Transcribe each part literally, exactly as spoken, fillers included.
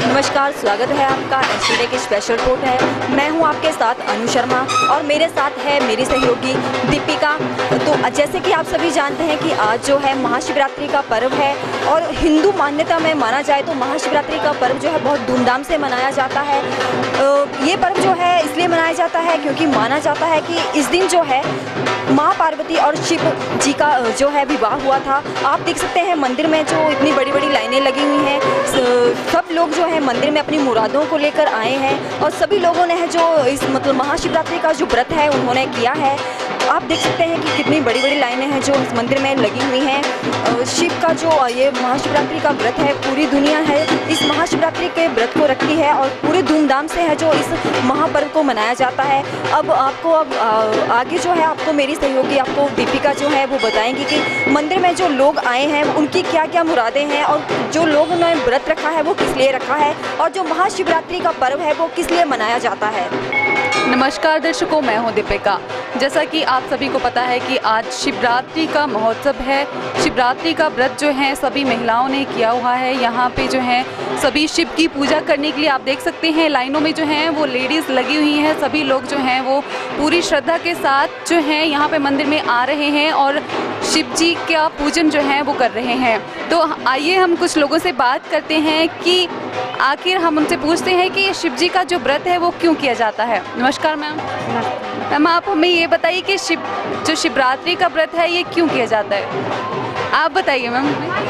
नमस्कार, स्वागत है आपका एसडे की स्पेशल रिपोर्ट है। मैं हूं आपके साथ अनु शर्मा और मेरे साथ है मेरी सहयोगी दीपिका। तो जैसे कि आप सभी जानते हैं कि आज जो है महाशिवरात्रि का पर्व है और हिंदू मान्यता में माना जाए तो महाशिवरात्रि का पर्व जो है बहुत धूमधाम से मनाया जाता है। ये पर्व जो है इसलिए मनाया जाता है क्योंकि माना जाता है कि इस दिन जो है माँ पार्वती और शिव जी का जो है विवाह हुआ था। आप देख सकते हैं मंदिर में जो इतनी बड़ी बड़ी लाइनें लगी हुई हैं, सब लोग जो है मंदिर में अपनी मुरादों को लेकर आए हैं और सभी लोगों ने है जो इस मतलब महाशिवरात्रि का जो व्रत है उन्होंने किया है। आप देख सकते हैं कि कितनी बड़ी बड़ी लाइनें हैं जो इस मंदिर में लगी हुई हैं। शिव का जो ये महाशिवरात्रि का व्रत है, पूरी दुनिया है इस महाशिवरात्रि के व्रत को रखती है और पूरे धूमधाम से है जो इस महापर्व को मनाया जाता है। अब आपको अब आगे जो है आपको मेरी सहयोगी आपको दीपिका जो है वो बताएंगी कि मंदिर में जो लोग आए हैं उनकी क्या क्या मुरादें हैं और जो लोगों ने व्रत रखा है वो किस लिए रखा है और जो महाशिवरात्रि का पर्व है वो किस लिए मनाया जाता है। नमस्कार दर्शकों, मैं हूं दीपिका। जैसा कि आप सभी को पता है कि आज शिवरात्रि का महोत्सव है। शिवरात्रि का व्रत जो है सभी महिलाओं ने किया हुआ है। यहाँ पे जो है सभी शिव की पूजा करने के लिए आप देख सकते हैं लाइनों में जो हैं वो लेडीज़ लगी हुई हैं। सभी लोग जो हैं वो पूरी श्रद्धा के साथ जो हैं यहाँ पे मंदिर में आ रहे हैं और शिव जी का पूजन जो है वो कर रहे हैं। तो आइए हम कुछ लोगों से बात करते हैं कि आखिर हम उनसे पूछते हैं कि शिव जी का जो व्रत है वो क्यों किया जाता है। नमस्कार मैम। मैम आप हमें ये बताइए कि शिव जो शिवरात्रि का व्रत है ये क्यों किया जाता है, आप बताइए मैम।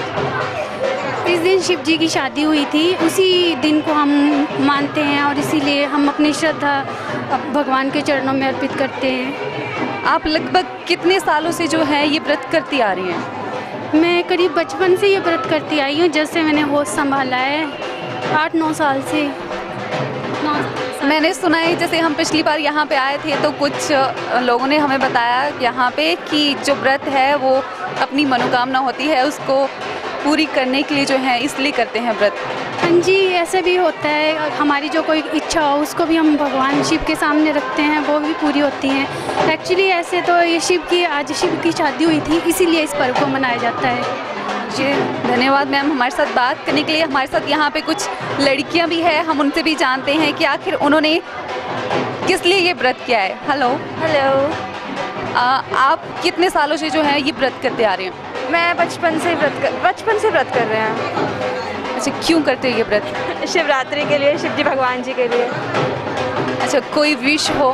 इस दिन शिव जी की शादी हुई थी, उसी दिन को हम मानते हैं और इसीलिए हम अपनी श्रद्धा भगवान के चरणों में अर्पित करते हैं। आप लगभग कितने सालों से जो है ये व्रत करती आ रही हैं? मैं करीब बचपन से ये व्रत करती आई हूँ, जब से मैंने होश संभाला है, आठ नौ साल से। नौ मैंने सुना है जैसे हम पिछली बार यहाँ पे आए थे तो कुछ लोगों ने हमें बताया यहाँ पे कि जो व्रत है वो अपनी मनोकामना होती है उसको पूरी करने के लिए जो है इसलिए करते हैं व्रत। हाँ जी, ऐसे भी होता है। हमारी जो कोई इच्छा हो उसको भी हम भगवान शिव के सामने रखते हैं, वो भी पूरी होती हैं। एक्चुअली ऐसे तो ये शिव की आज शिव की शादी हुई थी, इसीलिए इस पर्व को मनाया जाता है। जी धन्यवाद मैम हमारे साथ बात करने के लिए। हमारे साथ यहाँ पे कुछ लड़कियाँ भी हैं, हम उनसे भी जानते हैं कि आखिर उन्होंने किस लिए ये व्रत किया है। Hello hello. आप कितने सालों से जो है ये व्रत करते आ रहे हैं? मैं बचपन से व्रत कर बचपन से व्रत कर रहे हैं। अच्छा, क्यों करते हो ये व्रत? शिवरात्रि के लिए, शिव जी भगवान जी के लिए। अच्छा, कोई विश हो?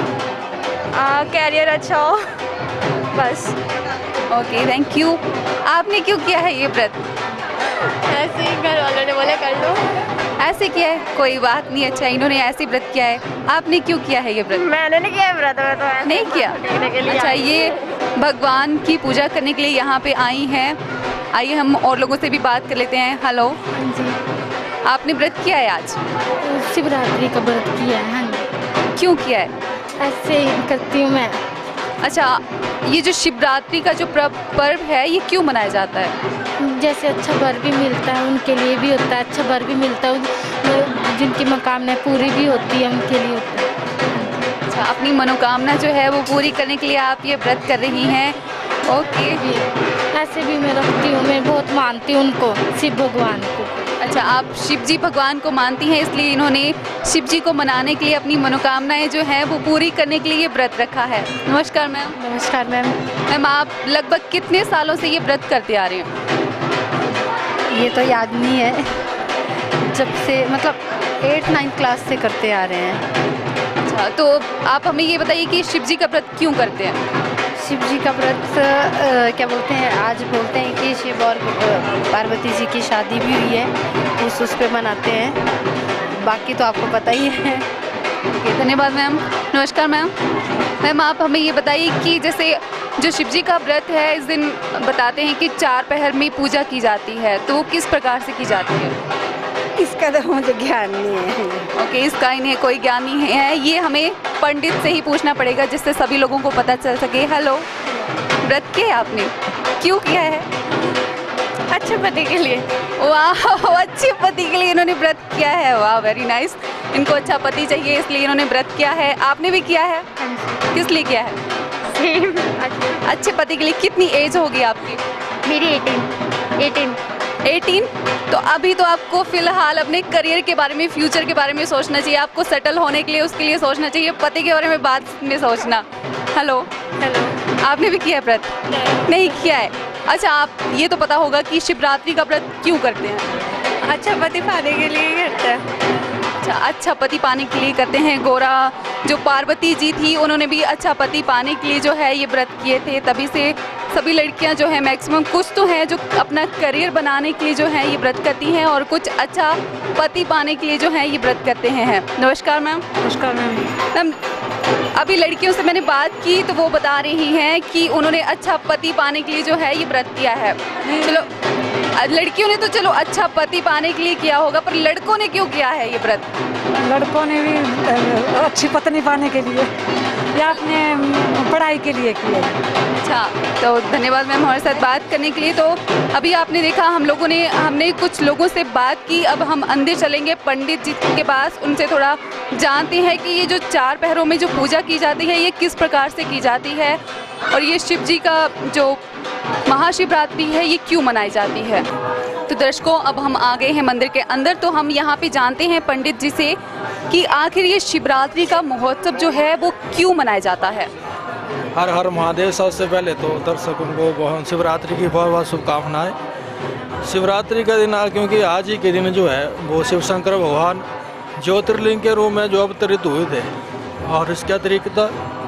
कैरियर अच्छा हो बस। Okay, thank you. आपने क्यों किया है ये व्रत? ऐसे ही घर वालों ने बोला कर लो। ऐसे किया है, कोई बात नहीं। अच्छा, इन्होंने ऐसे व्रत किया है, आपने क्यों किया है ये व्रत? मैंने नहीं किया है व्रत, मैं तो नहीं किया। के लिए अच्छा, ये भगवान की पूजा करने के लिए यहाँ पे आई हैं। आइए हम और लोगों से भी बात कर लेते हैं। हेलो जी, आपने व्रत किया है आज? शिवरात्रि का व्रत किया है। हाँ, क्यों किया है? ऐसे ही करती हूँ मैं। अच्छा, ये जो शिवरात्रि का जो पर्व है ये क्यों मनाया जाता है? जैसे अच्छा वर भी मिलता है उनके लिए भी होता है, अच्छा वर भी मिलता है, जिनकी मनोकामना पूरी भी होती है उनके लिए होता है। अच्छा, अपनी मनोकामना जो है वो पूरी करने के लिए आप ये व्रत कर रही हैं। ओके, ऐसे भी मैं रखती हूँ, मैं बहुत मानती हूँ उनको, शिव भगवान को। अच्छा, आप शिव जी भगवान को मानती हैं, इसलिए इन्होंने शिव जी को मनाने के लिए अपनी मनोकामनाएं जो हैं वो पूरी करने के लिए ये व्रत रखा है। नमस्कार मैम। नमस्कार मैम। मैम आप लगभग कितने सालों से ये व्रत करते आ रहे हैं? ये तो याद नहीं है, जब से मतलब एट नाइन्थ क्लास से करते आ रहे हैं। अच्छा, तो आप हमें ये बताइए कि शिव जी का व्रत क्यों करते हैं? शिव जी का व्रत आ, क्या बोलते हैं, आज बोलते हैं कि शिव और पार्वती जी की शादी भी हुई है, उस उस पे मनाते हैं। बाकी तो आपको पता ही है। ओके, धन्यवाद मैम। नमस्कार मैम। मैम आप हमें ये बताइए कि जैसे जो शिव जी का व्रत है इस दिन बताते हैं कि चार पहर में पूजा की जाती है, तो वो किस प्रकार से की जाती है? इसका तो मुझे ज्ञान नहीं है। ओके, इसका इन्हें कोई ज्ञान नहीं है, ये हमें पंडित से ही पूछना पड़ेगा जिससे सभी लोगों को पता चल सके। हेलो, व्रत किया आपने, क्यों किया है? अच्छे पति के लिए। वाह, अच्छे पति के लिए इन्होंने व्रत किया है। वाह, वेरी नाइस। इनको अच्छा पति चाहिए इसलिए इन्होंने व्रत किया है। आपने भी किया है? किस लिए किया है? सेम। अच्छे पति के लिए। कितनी एज होगी आपकी? मेरी एटीन। एटीन। अठारह। तो अभी तो आपको फिलहाल अपने करियर के बारे में, फ्यूचर के बारे में सोचना चाहिए, आपको सेटल होने के लिए उसके लिए सोचना चाहिए, पति के बारे में बाद में सोचना। Hello hello. आपने भी किया है व्रत? नहीं किया है। अच्छा, आप ये तो पता होगा कि शिवरात्रि का व्रत क्यों करते हैं? अच्छा पति पाने के लिए करते हैं। अच्छा अच्छा पति पाने के लिए करते हैं। गोरा जो पार्वती जी थी उन्होंने भी अच्छा पति पाने के लिए जो है ये व्रत किए थे, तभी से सभी लड़कियां जो है मैक्सिमम कुछ तो हैं जो अपना करियर बनाने के लिए जो है ये व्रत करती हैं और कुछ अच्छा पति पाने के लिए जो है ये व्रत करते हैं। नमस्कार मैम। नमस्कार मैम। मैम, अभी लड़कियों से मैंने बात की तो वो बता रही हैं कि उन्होंने अच्छा पति पाने के लिए जो है ये व्रत किया है। चलो, लड़कियों ने तो चलो अच्छा पति पाने के लिए किया होगा, पर लड़कों ने क्यों किया है ये व्रत? लड़कों ने भी अच्छी पत्नी पाने के लिए या अपने पढ़ाई के लिए किया। अच्छा, तो धन्यवाद मैम हमारे साथ बात करने के लिए। तो अभी आपने देखा हम लोगों ने हमने कुछ लोगों से बात की, अब हम अंदर चलेंगे पंडित जी के पास, उनसे थोड़ा जानते हैं कि ये जो चार पहरों में जो पूजा की जाती है ये किस प्रकार से की जाती है और ये शिव जी का जो महाशिवरात्रि है ये क्यों मनाई जाती है। तो दर्शकों, अब हम आ गए हैं मंदिर के अंदर, तो हम यहाँ पे जानते हैं पंडित जी से कि आखिर ये शिवरात्रि का महोत्सव जो है वो क्यों मनाया जाता है। हर हर महादेव। सबसे पहले तो दर्शकों को बहुत शिवरात्रि की बहुत बहुत शुभकामनाएं। शिवरात्रि का दिन क्योंकि आज ही के दिन जो है वो शिव शंकर भगवान ज्योतिर्लिंग के रूप में जो अवतरित हुए थे, और इसके अतिरिक्त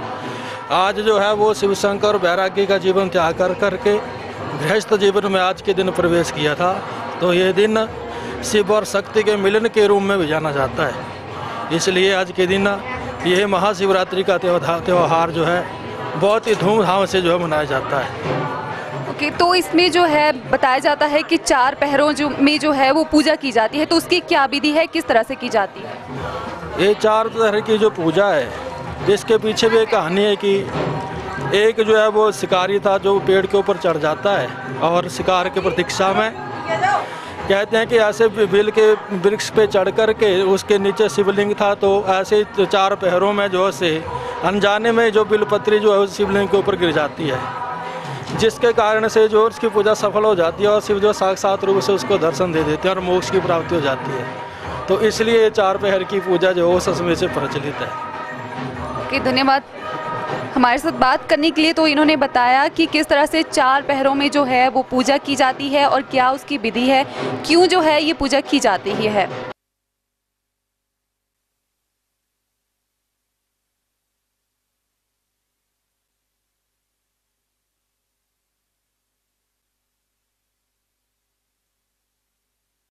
आज जो है वो शिव शंकर वैरागी का जीवन त्याग कर करके गृहस्थ जीवन में आज के दिन प्रवेश किया था। तो ये दिन शिव और शक्ति के मिलन के रूप में भी जाना जाता है, इसलिए आज के दिन यह महाशिवरात्रि का त्यौहार जो है बहुत ही धूमधाम से जो है मनाया जाता है। ओके, तो इसमें जो है बताया जाता है कि चार पहरों जो में जो है वो पूजा की जाती है, तो उसकी क्या विधि है, किस तरह से की जाती है? ये चार तरह की जो पूजा है जिसके पीछे भी एक कहानी है कि एक जो है वो शिकारी था जो पेड़ के ऊपर चढ़ जाता है और शिकार की प्रतीक्षा में कहते हैं कि ऐसे बिल के वृक्ष पे चढ़ कर के उसके नीचे शिवलिंग था, तो ऐसे चार पहरों में जो से अनजाने में जो बिलपत्री जो है उस शिवलिंग के ऊपर गिर जाती है, जिसके कारण से जो उसकी पूजा सफल हो जाती है और शिव जो साक्षात रूप से उसको दर्शन दे देते हैं और मोक्ष की प्राप्ति हो जाती है। तो इसलिए चार पहर की पूजा जो है वो समय से प्रचलित है। ओके, धन्यवाद हमारे साथ बात करने के लिए। तो इन्होंने बताया कि किस तरह से चार पहरों में जो है वो पूजा की जाती है और क्या उसकी विधि है, क्यों जो है ये पूजा की जाती ही है।